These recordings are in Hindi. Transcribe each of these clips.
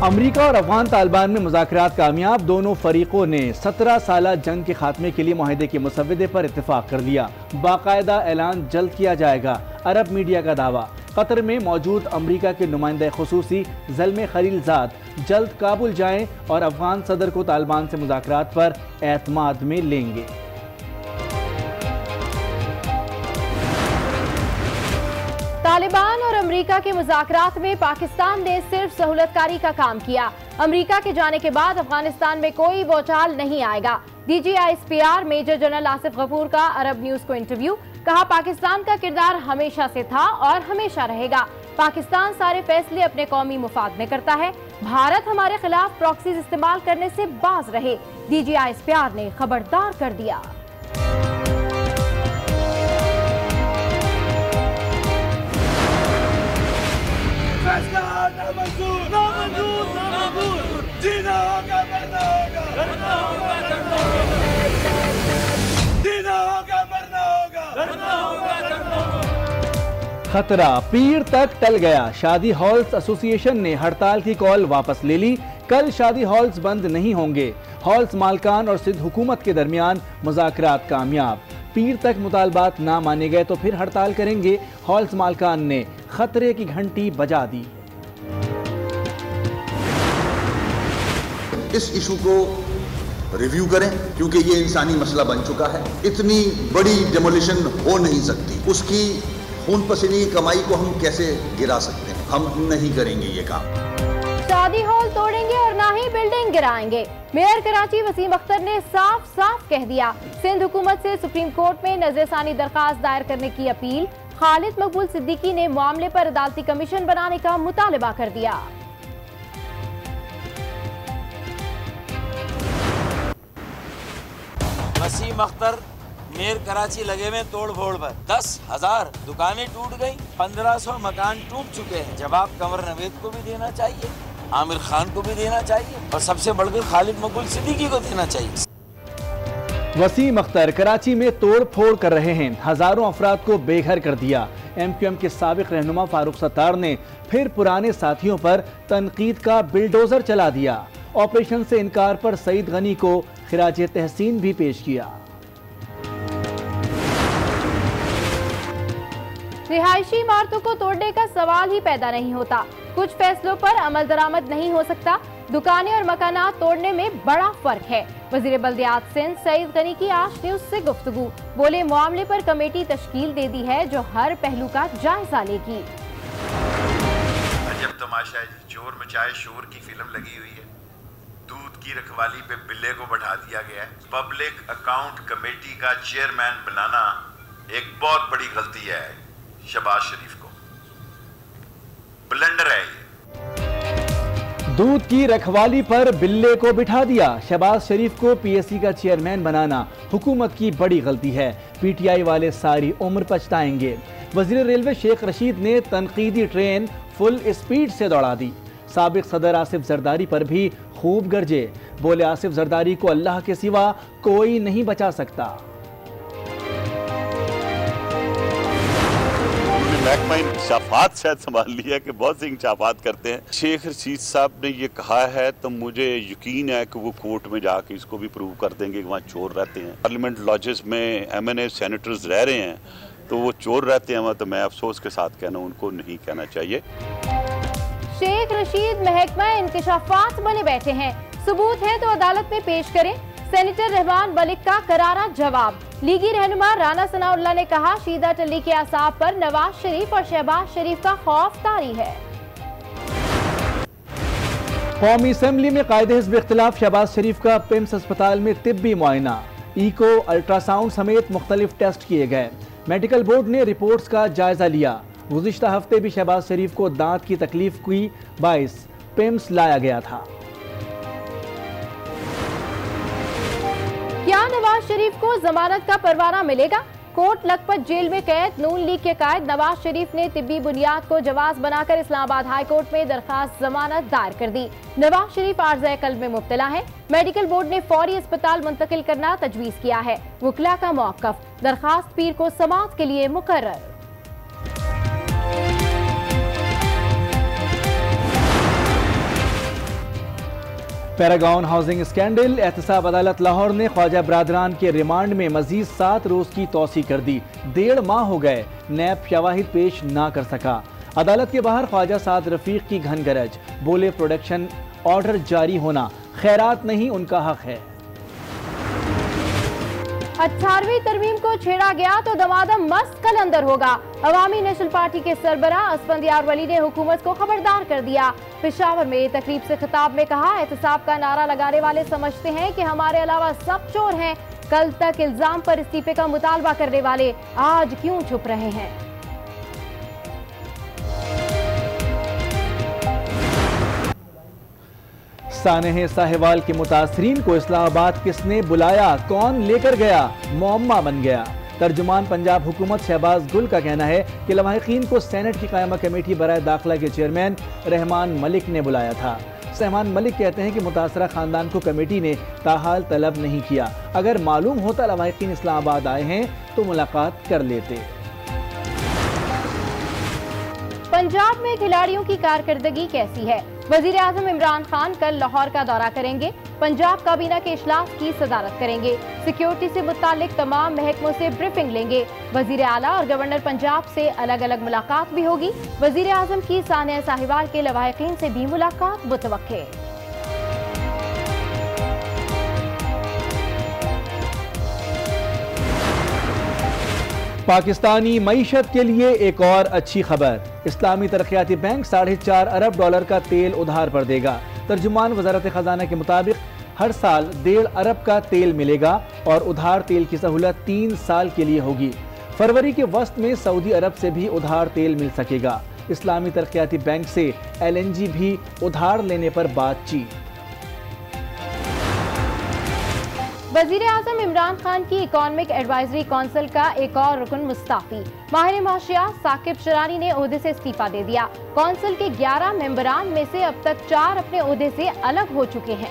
अमरीका और अफगान तालिबान में मुज़ाकरात कामयाब। दोनों फरीकों ने 17 साला जंग के खात्मे के लिए मुआहदे के मुसव्वदे पर इत्तेफाक कर लिया। बाकायदा ऐलान जल्द किया जाएगा, अरब मीडिया का दावा। कतर में मौजूद अमरीका के नुमाइंदा खुसूसी ज़ल्मे खलीलजाद जल्द काबुल जाएं और अफगान सदर को तालिबान से मुज़ाकरात पर एतमाद में लेंगे। तालिबान और अमरीका के मुज़ाकरात में पाकिस्तान ने सिर्फ सहूलतकारी का काम किया। अमरीका के जाने के बाद अफगानिस्तान में कोई बोचाल नहीं आएगा। DGISPR major general Asif Ghafoor का अरब न्यूज को इंटरव्यू। कहा, पाकिस्तान का किरदार हमेशा से था और हमेशा रहेगा। पाकिस्तान सारे फैसले अपने कौमी मुफाद में करता है। भारत हमारे खिलाफ प्रॉक्सीज इस्तेमाल करने से बाज रहे, DGISPR ने खबरदार कर दिया। खतरा पीर तक टल गया। शादी हॉल्स एसोसिएशन ने हड़ताल की कॉल वापस ले ली। कल शादी हॉल्स बंद नहीं होंगे। हॉल्स मालकान और सिंध हुकूमत के दरमियान मुज़ाकरात कामयाब। पीर तक मुतालबात ना माने गए तो फिर हड़ताल करेंगे। हॉल्स मालकान ने खतरे की घंटी बजा दी। इस इशू को रिव्यू करें, क्योंकि ये इंसानी मसला बन चुका है। इतनी बड़ी डेमोलिशन हो नहीं सकती। उसकी खून पसीने की कमाई को हम कैसे गिरा सकते हैं? हम नहीं करेंगे ये काम। शादी हॉल तोड़ेंगे और ना ही बिल्डिंग गिराएंगे। मेयर कराची वसीम अख्तर ने साफ साफ कह दिया। सिंध हुकूमत से सुप्रीम कोर्ट में नजरसानी दरखास्त दायर करने की अपील। खालिद मकबूल सिद्दीकी ने मामले पर अदालती कमीशन बनाने का मुतालबा कर दिया। वसीम अख्तर मेयर कराची लगे हुए तोड़ फोड़ पर 10,000 दुकानें टूट गई, 1500 मकान टूट चुके हैं। जवाब कंवर नवेद को भी देना चाहिए, आमिर खान को भी देना चाहिए और सबसे बढ़कर खालिद मकबूल सिद्दीकी को देना चाहिए। वसीम अख्तर कराची में तोड़ फोड़ कर रहे हैं। हजारों अफराद को बेघर कर दिया। MQM के साबिक रहनुमा फारूक सत्तार ने फिर पुराने साथियों पर तनकीद का बिल्डोजर चला दिया। ऑपरेशन से इनकार पर सईद गनी को खिराज तहसीन भी पेश किया। रिहायशी इमारतों को तोड़ने का सवाल ही पैदा नहीं होता। कुछ फैसलों पर अमल दरामद नहीं हो सकता। दुकानें और मकानात तोड़ने में बड़ा फर्क है। वजीर बल्दियात सिंध सईद गनी की आज न्यूज से गुफ्तगू। बोले, मामले पर कमेटी तश्कील दे दी है जो हर पहलू का जायजा लेगी। अजब तमाशा है, चोर मचाए शोर की फिल्म लगी हुई है। दूध की रखवाली पे बिल्ले को बैठा दिया गया है। पब्लिक अकाउंट कमेटी का चेयरमैन बनाना एक बहुत बड़ी गलती है। शहबाज शरीफ को ब्लंडर है ये। दूध की रखवाली पर बिल्ले को बिठा दिया। शहबाज शरीफ को PSC का चेयरमैन बनाना हुकूमत की बड़ी गलती है। PTI वाले सारी उम्र पछताएंगे। वजीर रेलवे शेख रशीद ने तनकीदी ट्रेन फुल स्पीड से दौड़ा दी। साबिक सदर आसिफ जरदारी पर भी खूब गरजे। बोले, आसिफ जरदारी को अल्लाह के सिवा कोई नहीं बचा सकता। महकमा इंकशाफात शायद संभाल लिया कि बहुत से इंकशाफात करते हैं। शेख रशीद साहब ने ये कहा है तो मुझे यकीन है कि वो कोर्ट में जाके इसको भी प्रूव कर देंगे कि वहाँ चोर रहते हैं। पार्लियामेंट लॉजेस में MNA सेनेटर्स रह रहे हैं तो वो चोर रहते हैं। तो मैं अफसोस के साथ कहना, उनको नहीं कहना चाहिए। शेख रशीद महकमा इंकशाफात बने बैठे हैं। सबूत है तो अदालत में पेश करें। सेनेटर रहमान मलिक का करारा जवाब। लीगी रहनुमा राना सनाउल्लाह ने कहा, शीदा टल्ली के आसाब पर नवाज शरीफ और शहबाज शरीफ का खौफ तारी है। कौमी असेंबली में कायदे हिज़्ब इख्तिलाफ। शहबाज शरीफ का पिम्स अस्पताल में तिब्बी मुआयना, इको, अल्ट्रासाउंड समेत मुख्तलिफ टेस्ट किए गए। मेडिकल बोर्ड ने रिपोर्ट्स का जायजा लिया। गुज़िश्ता हफ्ते भी शहबाज शरीफ को दांत की तकलीफ की बाइस पिम्स लाया गया था। क्या नवाज शरीफ को जमानत का परवाना मिलेगा? कोट लखपत जेल में कैद नून लीग के कायद नवाज शरीफ ने तिब्बी बुनियाद को जवाज बनाकर इस्लामाबाद हाई कोर्ट में दरखास्त जमानत दायर कर दी। नवाज शरीफ आर्ज़े कल्ब में मुब्तला है। मेडिकल बोर्ड ने फौरी अस्पताल मुंतकिल करना तजवीज किया है। वकला का मौक़िफ़, दरखास्त पीर को समाअत के लिए मुकर्रर। पैरागॉन हाउसिंग स्कैंडल, एहतसाब अदालत लाहौर ने ख्वाजा बरादरान के रिमांड में मजीद 7 रोज की तौसी कर दी। 1.5 माह हो गए, नैब शवाहिद पेश ना कर सका। अदालत के बाहर ख्वाजा साद रफीक की घन गरज, बोले प्रोडक्शन ऑर्डर जारी होना खैरात नहीं, उनका हक है। 18वीं तरमीम को छेड़ा गया तो दमादम मस्त कलंदर होगा। अवामी नेशनल पार्टी के सरबराह असफंदियार वली ने हुकूमत को खबरदार कर दिया। पेशावर में तकरीब से खिताब में कहा, एहतसाब का नारा लगाने वाले समझते हैं कि हमारे अलावा सब चोर हैं। कल तक इल्जाम पर इस्तीफे का मुतालबा करने वाले आज क्यों छुप रहे हैं। सानेह साहिवाल के मुतासरीन को इस्लामाबाद किसने बुलाया, कौन लेकर गया, मुअम्मा बन गया। तर्जुमान पंजाब हुकूमत शहबाज गुल का कहना है कि लवाहिकीन को सेनेट की कायमा कमेटी बराए दाखिला के चेयरमैन रहमान मलिक ने बुलाया था। रहमान मलिक कहते हैं कि मुतासरा खानदान को कमेटी ने ताहाल तलब नहीं किया। अगर मालूम होता लवाहिकीन इस्लामाबाद आए हैं तो मुलाकात कर लेते। पंजाब में खिलाड़ियों की कारकर्दगी कैसी है। वजीर आजम इमरान खान कल लाहौर का दौरा करेंगे। पंजाब काबीना के इजलास की सदारत करेंगे। सिक्योरिटी से मुतालिक तमाम महकमों से ब्रीफिंग लेंगे। वजीर आला और गवर्नर पंजाब से अलग अलग मुलाकात भी होगी। वजीर आजम की सानेह साहिवाल के लवाहिकीन से भी मुलाकात मुतवक्के। पाकिस्तानी मईशत के लिए एक और अच्छी खबर। इस्लामी तरक्याती बैंक $4.5 अरब का तेल उधार पर देगा। तर्जुमान वजारत खजाना के मुताबिक हर साल 1.5 अरब का तेल मिलेगा और उधार तेल की सहूलत 3 साल के लिए होगी। फरवरी के वस्त में सऊदी अरब से भी उधार तेल मिल सकेगा। इस्लामी तरक्याती बैंक से LNG भी उधार लेने पर बातचीत। वजीर आजम इमरान खान की इकोनॉमिक एडवाइजरी काउंसिल का एक और रुकन मुस्ताफी। माहिर माशियात साकिब शरानी ने ओहदे से इस्तीफा दे दिया। काउंसिल के 11 मेंबरान में से अब तक 4 अपने ओहदे से अलग हो चुके हैं।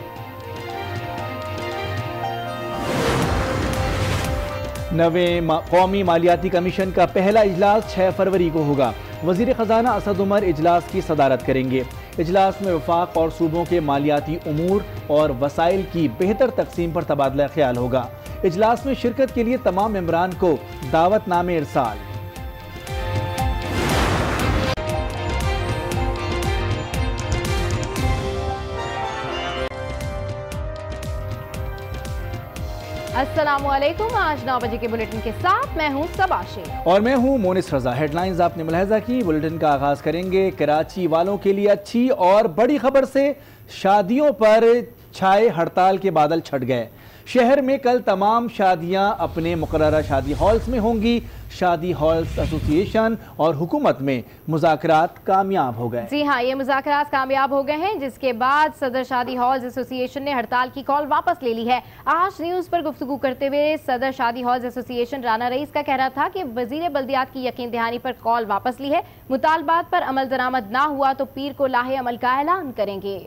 नवे कौमी मालियाती कमीशन का पहला इजलास 6 फरवरी को होगा। वजीर खजाना असद उमर इजलास की सदारत करेंगे। इजलास में वफाक और सूबों के मालियाती उमूर और वसाइल की बेहतर तकसीम पर तबादला ख्याल होगा। इजलास में शिरकत के लिए तमाम मेंबरान को दावतनामे इरसाल। अस्सलामुअलैकुम। आज 9 बजे के बुलेटिन के साथ मैं हूं सबा शेख और मैं हूं मोनिस रजा। हेडलाइंस आपने मुलाहिजा की। बुलेटिन का आगाज करेंगे कराची वालों के लिए अच्छी और बड़ी खबर से। शादियों पर छाए हड़ताल के बादल छट गए। शहर में कल तमाम शादियां अपने मुकर्ररा शादी हॉल्स में होंगी। शादी हॉल्स एसोसिएशन और हुकूमत में मुज़ाकरात कामयाब हो गए। जी हाँ, ये मुज़ाकरात कामयाब हो गए हैं, जिसके बाद सदर शादी हॉल्स एसोसिएशन ने हड़ताल की कॉल वापस ले ली है। आज न्यूज़ पर गुफ्तगू करते हुए सदर शादी हॉल्स एसोसिएशन राना रईस का कहना था कि वजीर बल्दियात की यकीन दहानी पर कॉल वापस ली है। मुतालबात पर अमल दरामद ना हुआ तो पीर को लाहे अमल का ऐलान करेंगे।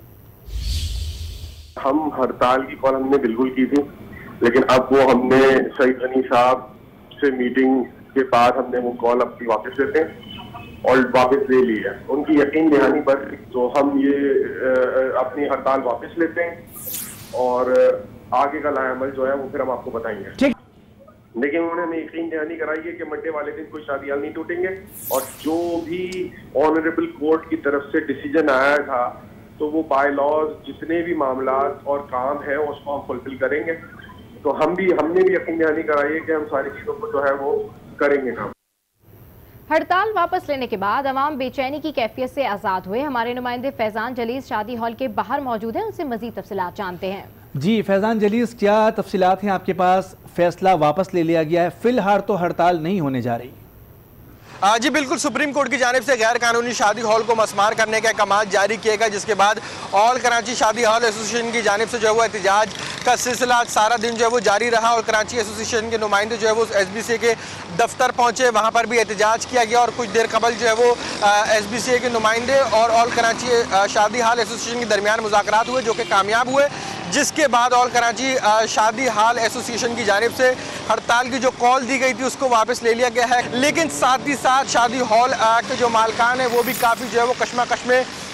हम हड़ताल की कॉल हमने बिल्कुल की थी, लेकिन अब वो हमने सईद गनी साहब से मीटिंग के बाद हमने वो कॉल अपनी वापस लेते हैं और वापस ले ली है। उनकी यकीन दहानी पर तो हम ये अपनी हड़ताल वापस लेते हैं और आगे का लाएअमल जो है वो फिर हम आपको बताएंगे। लेकिन उन्होंने हमें यकीन दहानी कराई है कि मंडे वाले दिन कोई शादी हाल नहीं टूटेंगे और जो भी ऑनरेबल कोर्ट की तरफ से डिसीजन आया था तो वो बाय लॉज जितने भी मामलात और काम है उसको हम फुलफिल करेंगे। तो हमने भी यकीन दहानी कराई है कि हम सारी चीजों को जो है वो करेंगे काम। हड़ताल वापस लेने के बाद अवाम बेचैनी की कैफियत से आजाद हुए। हमारे नुमाइंदे फैजान जलीस शादी हॉल के बाहर मौजूद हैं, उनसे मजीद तफसीलात जानते हैं। जी फैजान जलीस, क्या तफसीलात हैं आपके पास? फैसला वापस ले लिया गया है, फिलहाल तो हड़ताल नहीं होने जा रही। जी बिल्कुल, सुप्रीम कोर्ट की जानिब से गैर कानूनी शादी हॉल को मस्मार करने का अहकाम जारी किए गए, जिसके बाद ऑल कराची शादी हॉल एसोसिएशन की जानिब से जो है वो एहतजाज का सिलसिला सारा दिन जो है वो जारी रहा और कराची एसोसिएशन के नुमाइंदे जो है वो SBCA के दफ्तर पहुंचे, वहां पर भी एहतजाज किया गया और कुछ देर कबल जो है वो SBCA के नुमाइंदे और ऑल कराची शादी हॉल एसोसिएशन के दरमियान मुज़ाकरात हुए जो कि कामयाब हुए, जिसके बाद ऑल कराची शादी हॉल एसोसिएशन की जानिब से हड़ताल की जो कॉल दी गई थी उसको वापस ले लिया गया है। लेकिन साथ ही साथ शादी हॉल के जो मालकान है वो भी काफ़ी जो है वो कशमकश में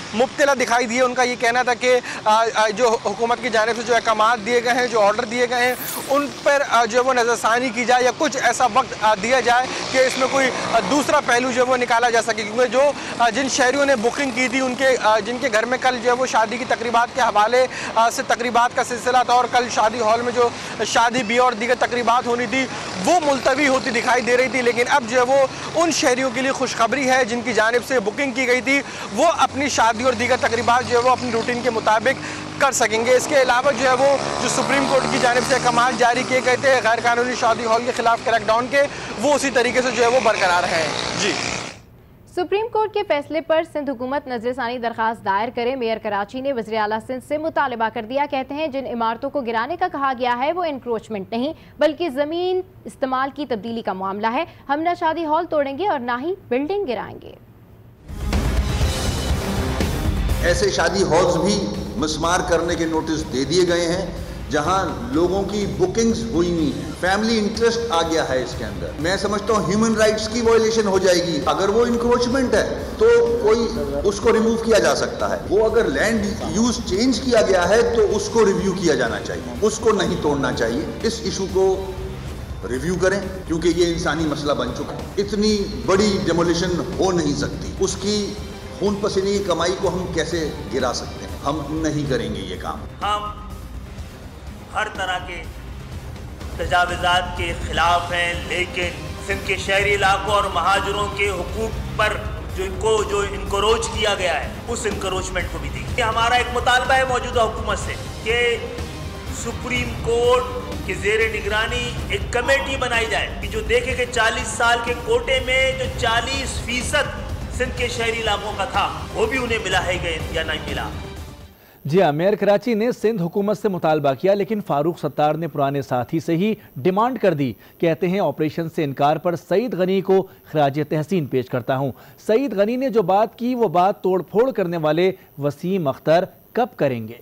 मुब्तला दिखाई दिए। उनका ये कहना था कि जो हुकूमत की जानिब से जो अहकाम दिए गए हैं, जो ऑर्डर दिए गए हैं, उन पर जो वो नज़रसानी की जाए या कुछ ऐसा वक्त दिया जाए कि इसमें कोई दूसरा पहलू जो वो निकाला जा सके। क्योंकि जो जिन शहरियों ने बुकिंग की थी, उनके जिनके घर में कल जो है वो शादी की तकरीबात के हवाले से तकरीबात का सिलसिला था और कल शादी हॉल में जो शादी भी और दीगर तकरीबात होनी थी वो मुलतवी होती दिखाई दे रही थी। लेकिन अब जो है वो उन शहरियों के लिए खुशखबरी है जिनकी जानिब से बुकिंग की गई थी, वो अपनी शादी और दीगर तकरीबात जो है वो अपनी रूटीन के मुताबिक कर सकेंगे। इसके अलावा जो है वो जो सुप्रीम कोर्ट की जानिब से कमाल जारी किए गए थे गैर कानूनी शादी हॉल के खिलाफ क्रैकडाउन के, वो उसी तरीके से जो है वो बरकरार हैं। जी, सुप्रीम कोर्ट के फैसले पर सिंध हुकूमत नजरसानी दरखास्त दायर करे। मेयर कराची ने वज़ीर आला सिंध से मुतालबा कर दिया। कहते हैं जिन इमारतों को गिराने का कहा गया है वो एनक्रोचमेंट नहीं बल्कि ज़मीन इस्तेमाल की तब्दीली का मामला है। हम न शादी हॉल तोड़ेंगे और ना ही बिल्डिंग गिराएंगे। ऐसे शादी हॉल्स भी मिसमार करने के नोटिस दे दिए गए हैं जहां लोगों की बुकिंग्स हुई नहीं है, फैमिली इंटरेस्ट आ गया है इसके अंदर। मैं समझता हूं ह्यूमन राइट्स की वायलेशन हो जाएगी। अगर वो इंक्रोचमेंट है तो कोई उसको रिमूव किया जा सकता है। वो अगर लैंड यूज चेंज किया गया है तो उसको रिव्यू किया जाना चाहिए, उसको नहीं तोड़ना चाहिए। इस इशू को रिव्यू करें क्योंकि ये इंसानी मसला बन चुका है। इतनी बड़ी डेमोलिशन हो नहीं सकती। उसकी खून पसीने की कमाई को हम कैसे गिरा सकते हैं? हम नहीं करेंगे ये काम। हम हर तरह के तजावुज़ात के खिलाफ हैं, लेकिन सिंध के शहरी इलाकों और महाजरों के हुकूक पर जो इनकरोच किया गया है उस इनकरोचमेंट को भी देखिए। हमारा एक मुतालबा है मौजूदा हुकूमत से कि सुप्रीम कोर्ट के ज़ेरे निगरानी एक कमेटी बनाई जाए कि जो देखे कि 40 साल के कोटे में जो 40% सिंध के शहरी इलाकों का था वो भी उन्हें मिला है या नहीं मिला। जी हाँ, मेयर कराची ने सिंध हुकूमत से मुतालबा किया लेकिन फारूक सत्तार ने पुराने साथी से ही डिमांड कर दी। कहते हैं ऑपरेशन से इनकार पर सईद गनी को खराज तहसीन पेश करता हूँ। सईद गनी ने जो बात की वो बात तोड़ फोड़ करने वाले वसीम अख्तर कब करेंगे?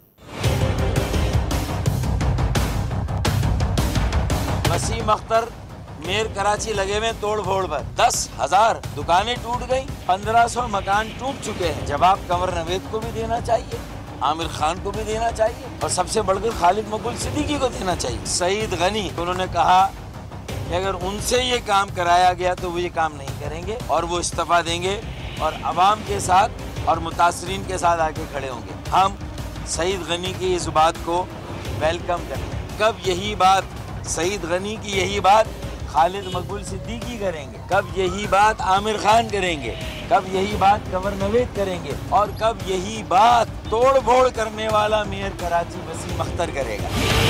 वसीम अख्तर मेयर कराची लगे हुए तोड़ फोड़ पर 10,000 दुकानें टूट गई, 1500 मकान टूट चुके हैं। जवाब कंवर नवेद को भी देना चाहिए, आमिर खान को भी देना चाहिए और सबसे बढ़कर खालिद मकबूल सिद्दीकी को देना चाहिए। सईद गनी उन्होंने कहा कि अगर उनसे ये काम कराया गया तो वो ये काम नहीं करेंगे और वो इस्तीफा देंगे और अवाम के साथ और मुतासरीन के साथ आके खड़े होंगे। हम सईद गनी की इस बात को वेलकम करेंगे। कब यही बात सईद गनी की यही बात खालिद मकबूल सिद्दीकी करेंगे, कब यही बात आमिर खान करेंगे, कब यही बात कंवर नवेद करेंगे और कब यही बात तोड़ फोड़ करने वाला मेयर कराची वसीम अख्तर करेगा।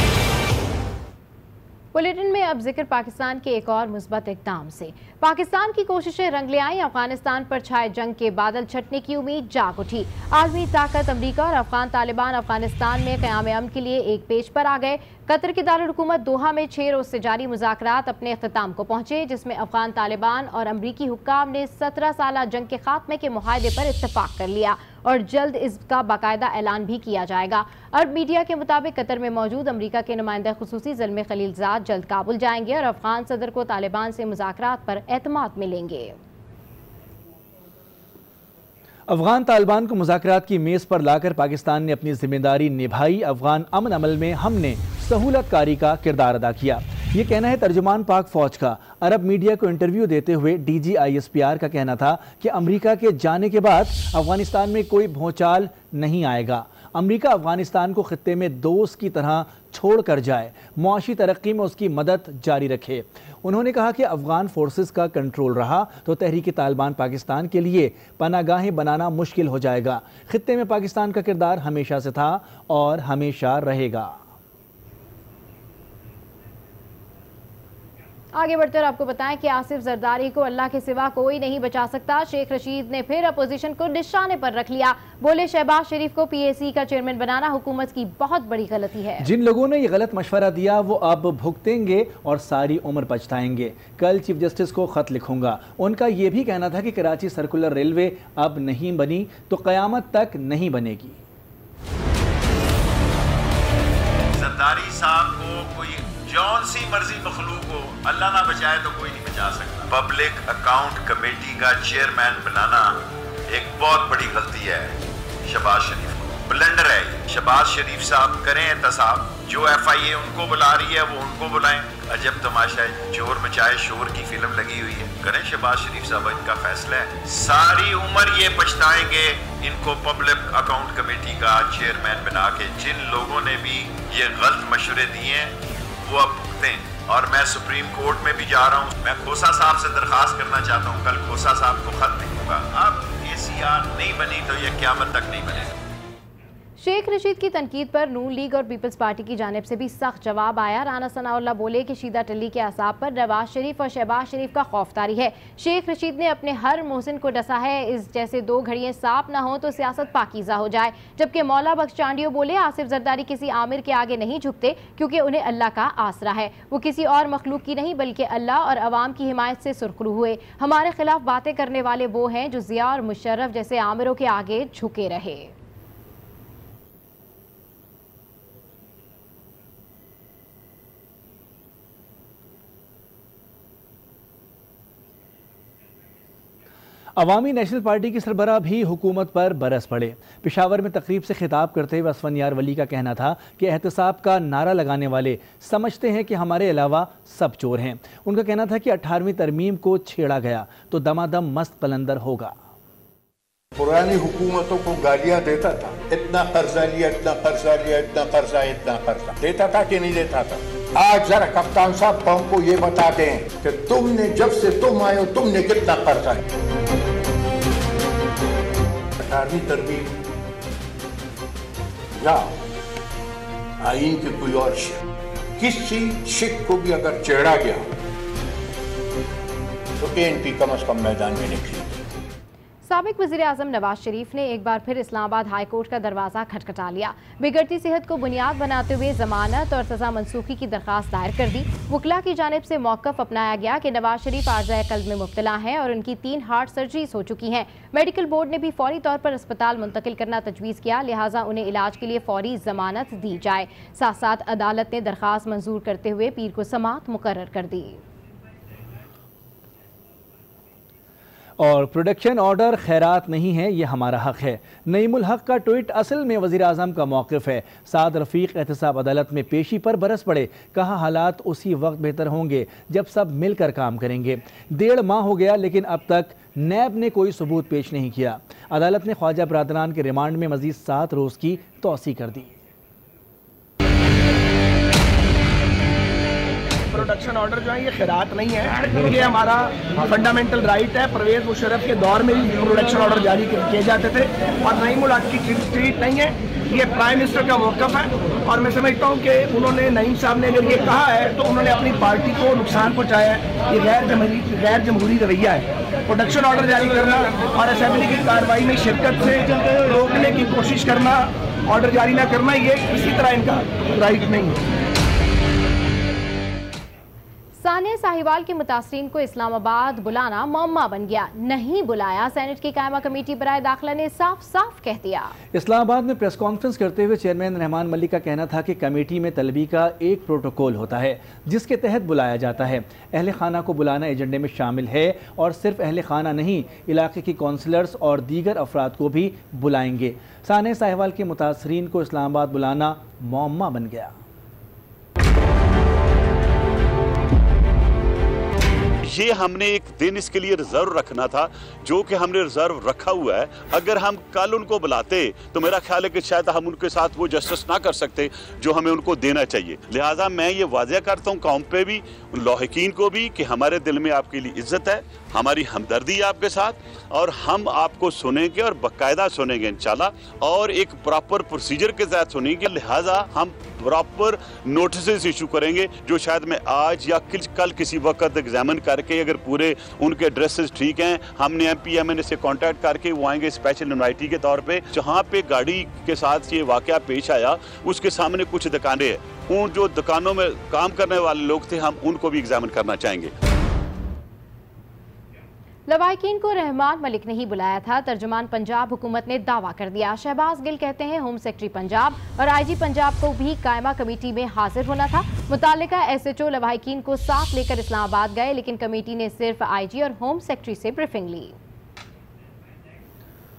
बुलेटिन में अब जिक्र पाकिस्तान के एक और मुस्बत इक़दाम से। पाकिस्तान की कोशिशें रंग ले आईं। अफगानिस्तान पर छाए जंग के बादल छटने की उम्मीद जाग उठी। आलमी ताकत अमरीका और अफगान तालिबान अफगानिस्तान में क़याम अमन के लिए एक पेज पर आ गए। कतर की दारुल हुकूमत दोहा में 6 रोज से जारी मुज़ाकरात अपने अख्ताम को पहुंचे, जिसमें अफगान तालिबान और अमरीकी हुक्काम ने 17 साला जंग के खात्मे के मुआहदे पर इत्तफाक कर लिया और जल्द इसका बाकायदा ऐलान भी किया जाएगा। अरब मीडिया के मुताबिक कतर में मौजूद अमरीका के नुमाइंदा खुसूसी ज़ल्मे खलीलजाद जल्द काबुल जाएंगे और अफगान सदर को तालिबान से मुज़ाकरात पर एतमाद मिलेंगे। अफगान तालिबान को मुज़ाकरात की मेज़ पर लाकर पाकिस्तान ने अपनी जिम्मेदारी निभाई। अफगान अमन अमल में हमने सहूलतकारी का किरदार अदा किया, ये कहना है तर्जुमान पाक फौज का। अरब मीडिया को इंटरव्यू देते हुए DG ISPR का कहना था कि अमेरिका के जाने के बाद अफगानिस्तान में कोई भूचाल नहीं आएगा। अमेरिका अफगानिस्तान को खित्ते में दोस्त की तरह छोड़ कर जाए, मुआशी तरक्की में उसकी मदद जारी रखे। उन्होंने कहा कि अफगान फोर्सेस का कंट्रोल रहा तो तहरीक तालिबान पाकिस्तान के लिए पनागाहें बनाना मुश्किल हो जाएगा। खित्ते में पाकिस्तान का किरदार हमेशा से था और हमेशा रहेगा। आगे बढ़कर आपको बताएं कि आसिफ जरदारी को अल्लाह के सिवा कोई नहीं बचा सकता। शेख रशीद ने फिर अपोजिशन को निशाने पर रख लिया। बोले शहबाज शरीफ को PAC का चेयरमैन बनाना हुकूमत की बहुत बड़ी गलती है। जिन लोगों ने ये गलत मशवरा दिया वो अब भुगतेंगे और सारी उम्र पछताएंगे। कल चीफ जस्टिस को खत लिखूंगा। उनका ये भी कहना था कि कराची सर्कुलर रेलवे अब नहीं बनी तो कयामत तक नहीं बनेगी। जरदारी साहब को कोई जौन सी मर्जी मखलूक हो, अल्लाह ना बचाए तो कोई नहीं बचा सकता। पब्लिक अकाउंट कमेटी का चेयरमैन बनाना एक बहुत बड़ी गलती है शहबाज शरीफ को, ब्लेंडर है। शहबाज शरीफ साहब करें एहतसाब, जो FIA उनको बुला रही है वो उनको बुलाएं। अजब तमाशा है, चोर मचाए शोर की फिल्म लगी हुई है। करें शहबाज शरीफ साहब, इनका फैसला है। सारी उम्र ये पछताएंगे इनको पब्लिक अकाउंट कमेटी का चेयरमैन बना के। जिन लोगों ने भी ये गलत मशवरे दिए हैं वो अब भुगतें। और मैं सुप्रीम कोर्ट में भी जा रहा हूँ। मैं खोसा साहब से दरखास्त करना चाहता हूँ, कल खोसा साहब को खत लिखूंगा। अब ACR नहीं बनी तो ये क़यामत तक नहीं बनेगा। शेख रशीद की तनकीद पर नून लीग और पीपल्स पार्टी की जानिब से भी सख्त जवाब आया। राना सनाउल्लाह बोले कि शीदा टली के असाब पर नवाज शरीफ और शहबाज शरीफ का खौफ तारी है। शेख रशीद ने अपने हर मोहसिन को डसा है, इस जैसे दो घड़ियां साफ ना हो तो सियासत पाकीज़ा हो जाए। जबकि मौला बख्श चांडियो बोले आसिफ जरदारी किसी आमिर के आगे नहीं झुकते क्योंकि उन्हें अल्लाह का आसरा है। वो किसी और मखलूक की नहीं बल्कि अल्लाह और अवाम की हिमायत से सुरखरू हुए। हमारे खिलाफ बातें करने वाले वो हैं जो जिया और मुशर्रफ जैसे आमिरों के आगे झुके रहे। अवामी नेशनल पार्टी की सरबराह भी हुकूमत पर बरस पड़े। पेशावर में तकरीब से खिताब करते हुए असफनियार वली का कहना था कि एहतसाब का नारा लगाने वाले समझते हैं कि हमारे अलावा सब चोर हैं। उनका कहना था कि 18वीं तरमीम को छेड़ा गया तो दमादम मस्त कलंदर होगा। पुरानी हुकूमतों को गालियां देता था, इतना कर्जा लिया, इतना कर्जा लिया, इतना कर्जा, इतना कर्जा। देता था कि नहीं देता था? आज जरा कप्तान साहब कौम को ये बता दें कि तुमने जब से तुम आए हो तुमने कितना कर्जा लिया। 18वीं तरमीम या आईन की कोई और शिक, किसी शिक को भी अगर छेड़ा गया तो ANP कम अज कम मैदान में निकली। साबिक वज़ीर आज़म नवाज शरीफ ने एक बार फिर इस्लामाबाद हाई कोर्ट का दरवाज़ा खटखटा लिया। बिगड़ती सेहत को बुनियाद बनाते हुए जमानत और सज़ा मनसूखी की दरख्वास्त दायर कर दी। वकला की जानिब से मौक़िफ़ अपनाया गया कि नवाज शरीफ आर्ज़ाए क़ल्ब में मुब्तला हैं और उनकी 3 हार्ट सर्जरीज हो चुकी हैं। मेडिकल बोर्ड ने भी फौरी तौर पर अस्पताल मुंतकिल करना तजवीज़ किया, लिहाजा उन्हें इलाज के लिए फौरी जमानत दी जाए। साथ साथ अदालत ने दरख्वास्त मंजूर करते हुए पीर को समाअत मुकर्रर कर दी। और प्रोडक्शन ऑर्डर खैरात नहीं है, ये हमारा हक है। नईमुल हक का ट्वीट असल में वज़ीर आज़म का मौक़िफ़ है। साद रफ़ीक एहतसाब अदालत में पेशी पर बरस पड़े, कहा हालात उसी वक्त बेहतर होंगे जब सब मिलकर काम करेंगे। 1.5 माह हो गया लेकिन अब तक नैब ने कोई सबूत पेश नहीं किया। अदालत ने ख्वाजा बरादरान के रिमांड में मज़ीद 7 रोज़ की तौसी कर दी। प्रोडक्शन ऑर्डर जो है ये खैरात नहीं है, ये हमारा फंडामेंटल राइट है। परवेज मुशर्रफ के दौर में भी प्रोडक्शन ऑर्डर जारी किए जाते थे और नईमुल हक की ट्रीट नहीं है। ये प्राइम मिनिस्टर का मौक़िफ़ है और मैं समझता हूँ कि उन्होंने नईम साहब ने अगर ये कहा है तो उन्होंने अपनी पार्टी को नुकसान पहुँचाया है। ये गैर जमहूरी रवैया है। प्रोडक्शन ऑर्डर जारी करना और असेंबली की कार्रवाई में शिरकत से रोकने की कोशिश करना, ऑर्डर जारी ना करना, ये किसी तरह इनका राइट नहीं है। सानिया साहिवाल के मुतासरीन को इस्लामाबाद बुलाना मौम्मा बन गया। नहीं बुलाया, सेनेट की कायमा कमेटी बराए दाखिला ने साफ साफ कह दिया। इस्लामाबाद में प्रेस कॉन्फ्रेंस करते हुए चेयरमैन रहमान मलिक का कहना था कि कमेटी में तलबी का एक प्रोटोकॉल होता है जिसके तहत बुलाया जाता है। अहले खाना को बुलाना एजेंडे में शामिल है और सिर्फ अहले खाना नहीं, इलाके की काउंसलर्स और दीगर अफराद को भी बुलाएंगे। सानिया साहिवाल के मुतासरीन को इस्लामाबाद बुलाना मौम्मा बन गया। ये हमने एक दिन इसके लिए रिजर्व रखना था, जो कि हमने रिजर्व रखा हुआ है। अगर हम कल उनको बुलाते तो मेरा ख्याल है कि शायद हम उनके साथ वो जस्टिस ना कर सकते जो हमें उनको देना चाहिए। लिहाजा मैं ये वाज़ेह करता हूँ कौम पे भी, लाहिकीन को भी, कि हमारे दिल में आपके लिए इज्जत है, हमारी हमदर्दी है आपके साथ और हम आपको सुनेंगे और बाकायदा सुनेंगे इंशाल्लाह, और एक प्रॉपर प्रोसीजर के तहत सुनेंगे। लिहाजा हम प्रॉपर नोटिस इशू करेंगे जो शायद मैं आज या कल किसी वक्त एग्जामिन करके, अगर पूरे उनके एड्रेसेस ठीक हैं, हमने MPMN से कांटेक्ट करके वो आएंगे स्पेशल इन्वाइटी के तौर पे। जहाँ पे गाड़ी के साथ ये वाकया पेश आया उसके सामने कुछ दुकानें हैं, उन जो दुकानों में काम करने वाले लोग थे हम उनको भी एग्जामिन करना चाहेंगे। लवाहिकीन को रहमान मलिक ने ही बुलाया था, तर्जुमान पंजाब हुकूमत ने दावा कर दिया। शहबाज गिल कहते हैं होम सेक्रेटरी पंजाब और IG पंजाब को भी कायमा कमेटी में हाजिर होना था। मुतालिका SHO लवाहिकीन को साथ लेकर इस्लामाबाद गए लेकिन कमेटी ने सिर्फ IG और होम सेक्रेटरी से ब्रीफिंग ली।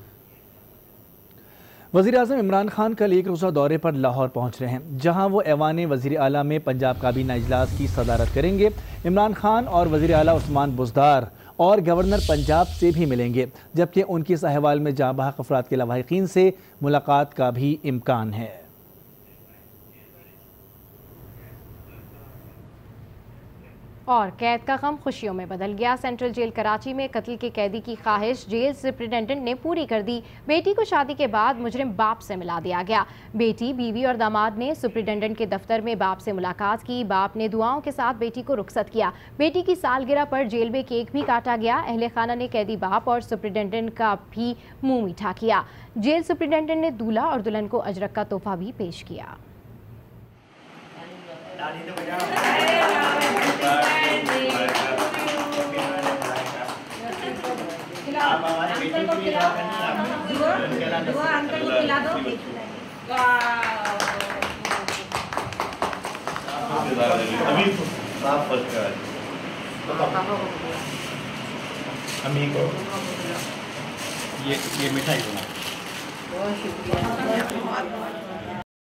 वज़ीर-ए-आज़म इमरान खान कल एक रोज़ा दौरे पर लाहौर पहुँच रहे हैं, जहाँ वो ऐवान वज़ीर आला में पंजाब काबीना इजलास की सदारत करेंगे। इमरान खान और वज़ीर आला उस्मान बुज़दार और गवर्नर पंजाब से भी मिलेंगे, जबकि उनकी इस अहवाल में जाँ बहक अफराद के लवाहिकीन से मुलाकात का भी इम्कान है। और कैद का गम खुशियों में बदल गया। सेंट्रल जेल कराची में कत्ल के कैदी की ख्वाहिश जेल सुप्रिटेंडेंट ने पूरी कर दी। बेटी को शादी के बाद मुजरिम बाप से मिला दिया गया। बेटी, बीवी और दामाद ने सुप्रिटेंडेंट के दफ्तर में बाप से मुलाकात की। बाप ने दुआओं के साथ बेटी को रुखसत किया। बेटी की सालगिरह पर जेल में केक भी काटा गया। अहले खाना ने कैदी बाप और सुप्रिटेंडेंट का भी मुंह मीठा किया। जेल सुप्रिटेंडेंट ने दूल्हा और दुल्हन को अजरक का तोहफा भी पेश किया। अम्मी को ये मिठाई बना। बहुत शुक्रिया।